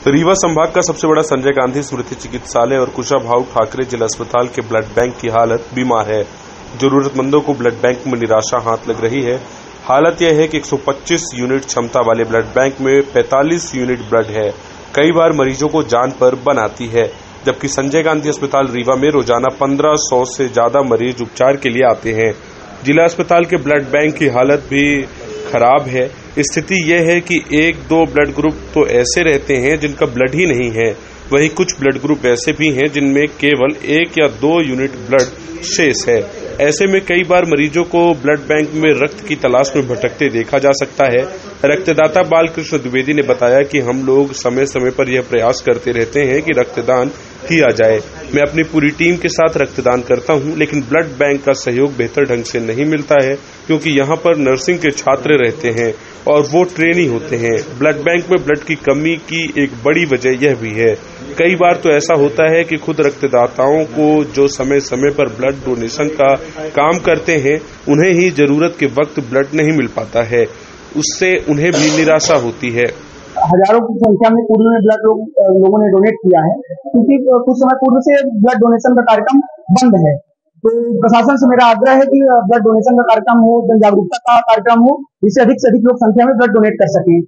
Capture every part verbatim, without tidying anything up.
रीवा संभाग का सबसे बड़ा संजय गांधी स्मृति चिकित्सालय और कुशाभाऊ ठाकरे जिला अस्पताल के ब्लड बैंक की हालत बीमार है। जरूरतमंदों को ब्लड बैंक में निराशा हाथ लग रही है। हालत यह है कि एक सौ पच्चीस यूनिट क्षमता वाले ब्लड बैंक में पैंतालीस यूनिट ब्लड है। कई बार मरीजों को जान पर बनाती है, जबकि संजय गांधी अस्पताल रीवा में रोजाना पंद्रह सौ से ज्यादा मरीज उपचार के लिए आते हैं। जिला अस्पताल के ब्लड बैंक की हालत भी खराब है। स्थिति यह है कि एक दो ब्लड ग्रुप तो ऐसे रहते हैं जिनका ब्लड ही नहीं है, वहीं कुछ ब्लड ग्रुप ऐसे भी हैं जिनमें केवल एक या दो यूनिट ब्लड शेष है। ऐसे में कई बार मरीजों को ब्लड बैंक में रक्त की तलाश में भटकते देखा जा सकता है। रक्तदाता बालकृष्ण द्विवेदी ने बताया कि हम लोग समय समय पर यह प्रयास करते रहते हैं कि रक्तदान किया जाए। मैं अपनी पूरी टीम के साथ रक्तदान करता हूं, लेकिन ब्लड बैंक का सहयोग बेहतर ढंग से नहीं मिलता है, क्योंकि यहां पर नर्सिंग के छात्र रहते हैं और वो ट्रेनी होते हैं। ब्लड बैंक में ब्लड की कमी की एक बड़ी वजह यह भी है। कई बार तो ऐसा होता है कि खुद रक्तदाताओं को जो समय समय पर ब्लड डोनेशन का काम करते हैं, उन्हें ही जरूरत के वक्त ब्लड नहीं मिल पाता है। उससे उन्हें भी निराशा होती है। हजारों की संख्या में पूर्व में ब्लड लोग, लोगों ने डोनेट किया है, क्योंकि कुछ समय पूर्व से ब्लड डोनेशन का कार्यक्रम बंद है। तो प्रशासन से मेरा आग्रह है कि ब्लड डोनेशन का कार्यक्रम हो, जन जागरूकता का कार्यक्रम हो, जिससे अधिक से अधिक लोग संख्या में ब्लड डोनेट कर सकें।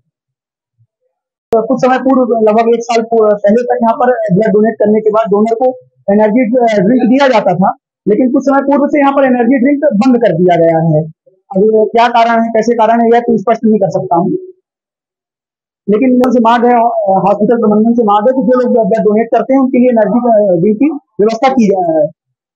तो कुछ समय पूर्व, लगभग एक साल पहले तक यहाँ पर ब्लड डोनेट करने के बाद डोनर को एनर्जी ड्रिंक दिया जाता था, लेकिन कुछ समय पूर्व से यहाँ पर एनर्जी ड्रिंक बंद कर दिया गया है। अभी क्या कारण है, कैसे कारण है, यह तो स्पष्ट नहीं कर सकता हूँ, लेकिन से मांग है, हॉस्पिटल प्रबंधन से मांग है कि जो लोग ब्लड डोनेट करते हैं उनके लिए एनर्जी ड्रिंक की व्यवस्था की जाए।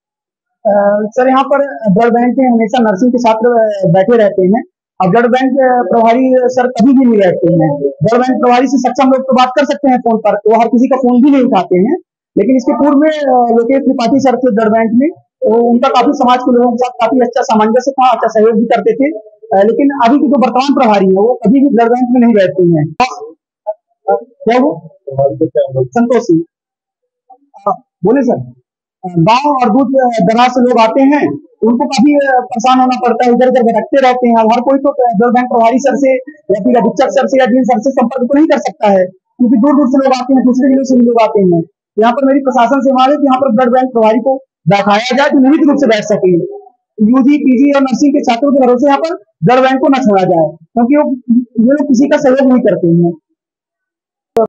सर, यहाँ पर ब्लड बैंक में हमेशा नर्सिंग के छात्र बैठे रहते हैं और ब्लड बैंक प्रभारी सर कभी भी नहीं रहते हैं। ब्लड बैंक प्रभारी से सक्षम लोग तो बात कर सकते हैं फोन पर, वो हर किसी का फोन भी नहीं उठाते हैं। लेकिन इसके पूर्व में लोकेश त्रिपाठी सर थे ब्लड बैंक में, तो उनका काफी समाज के लोगों के साथ काफी अच्छा सामंजस्य था, अच्छा सहयोग भी करते थे। लेकिन अभी के जो वर्तमान प्रभारी है वो कभी भी ब्लड बैंक में नहीं रहते हैं। क्या वो संतोष सिंह बोले सर, गांव और दूर दराज से लोग आते हैं, उनको काफी परेशान होना पड़ता है, इधर उधर भटकते रहते हैं। हर कोई तो ब्लड बैंक प्रभारी सर से या फिर अधीक्षक सर से या डीन सर से संपर्क तो नहीं कर सकता है, क्योंकि दूर दूर से लोग आते हैं, दूसरे जिलों से भी लोग आते हैं। यहाँ पर मेरी प्रशासन से मांग है कि यहाँ पर ब्लड बैंक प्रभारी को बैठाया जाए तो नियमित रूप से बैठ सके। यूजी, पीजी और नर्सिंग के छात्रों के भरोसे यहाँ पर ब्लड बैंक को न छोड़ा जाए, क्योंकि वो ये लोग किसी का सहयोग नहीं करते हैं।